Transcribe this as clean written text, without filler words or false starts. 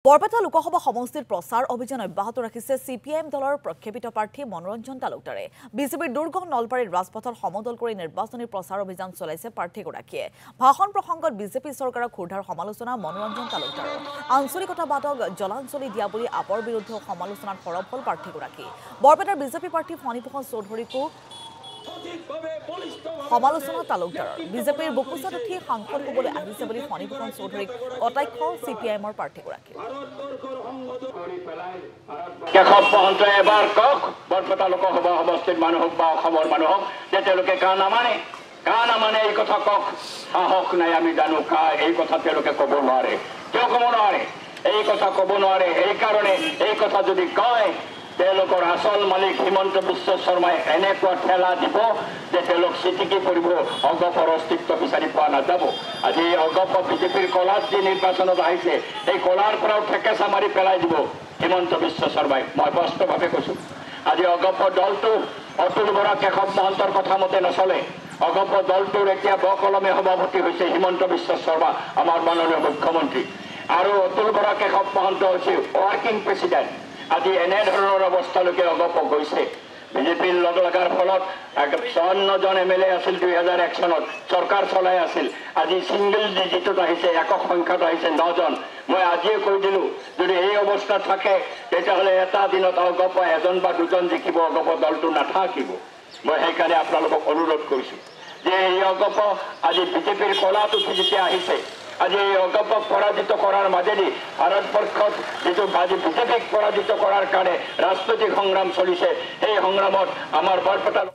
বৰপেটা লোকসভা সমষ্টিৰ প্ৰচাৰ অভিযান অব্যাহত ৰাখিছে সিপিএম দলৰ প্ৰক্ষেপিত প্ৰাৰ্থী মনোৰঞ্জন তালুকদাৰে। বিজেপিৰ দুৰ্গম নলবাৰীৰ ৰাজপথত সমদল কৰি নিৰ্বাচনী প্ৰচাৰ অভিযান চলাইছে প্ৰাৰ্থীগৰাকীয়ে। ভাষণ প্ৰসংগত বিজেপি চৰকাৰৰ ক্ষুধাৰ সমালোচনা মনোৰঞ্জন তালুকদাৰৰ। আঞ্চলিকতাবাদক জলাঞ্জলি দিয়া বুলি আপৰ বিৰুদ্ধেও সমালোচনাত সৰব হ'ল প্ৰাৰ্থীগৰাকী। বৰপেটাৰ বিজেপি প্ৰাৰ্থী ফণীভূষণ চৌধুৰীকো সমালোচনা তালুকদাৰৰ। বিজেপিৰ বুকুচাত উঠি সাংসদ হ'বলৈ আহিছে বুলি ফণীভূষণ চৌধুৰীক কটাক্ষ চিপিআইএমৰ প্ৰাৰ্থীগৰাকী। কেশৱ মহন্তই এবাৰ কওক বৰপেটা লোকসভা সমষ্টিৰ মানুহ হওক বা অসমৰ মানুহ হওক যে তেওঁলোকে কা নামানে এই কথা কওক। সাহস নাই, আমি জানো কা এই কথা তেওঁলোকে ক'ব নোৱাৰে। কিয় ক'ব নোৱাৰে? এই কথা ক'ব নোৱাৰে এই কাৰণে, এই কথা যদি কয় তেওঁলোকৰ আচল মালিক হিমন্ত বিশ্ব শৰ্মাই এনেকুৱা ঠেলা দিব যে তেওঁলোক চিটিকি পৰিব, অগপৰ অস্তিত্ব বিচাৰি পোৱা নাযাব। আজি অগপ বিজেপিৰ কলাত যি নিৰ্বাচনত আহিছে এই কলাৰ পৰাও ঠেকেচা মাৰি পেলাই দিব হিমন্ত বিশ্ব শৰ্মাই। মই স্পষ্টভাৱে কৈছোঁ, আজি অগপৰ দলটো অতুল বৰা কেশৱ মহন্তৰ কথা মতে নচলে। অগপ দলটোৰ এতিয়া বকলমে সভাপতি হৈছে হিমন্ত বিশ্ব শৰ্মা, আমাৰ মাননীয় মুখ্যমন্ত্ৰী, আৰু অতুল বৰা কেশৱ মহন্ত হৈছে ৱৰ্কিং প্ৰেচিডেণ্ট। আজি এনেধৰণৰ অৱস্থালৈকে অগপ গৈছে। বিজেপিৰ লগ লগাৰ ফলত 54জন MLA আছিল 2001 চনত, চৰকাৰ চলাই আছিল। আজি ছিংগল ডিজিটত আহিছে, একক সংখ্যাত আহিছে 9জন। মই আজিয়ে কৈ দিলোঁ, যদি এই অৱস্থাত থাকে তেতিয়াহ'লে এটা দিনত অগপ এজন বা দুজন জিকিব, অগপ দলটো নাথাকিব। মই সেইকাৰণে আপোনালোকক অনুৰোধ কৰিছোঁ যে এই অগপ আজি বিজেপিৰ কলাত উঠি যেতিয়া আহিছে, আজি এই অগপক পৰাজিত কৰাৰ মাজেদি ভাৰতবৰ্ষত যিটো আজি বিজেপিক পৰাজিত কৰাৰ কাৰণে ৰাজনৈতিক সংগ্ৰাম চলিছে, সেই সংগ্ৰামত আমাৰ বৰপেটা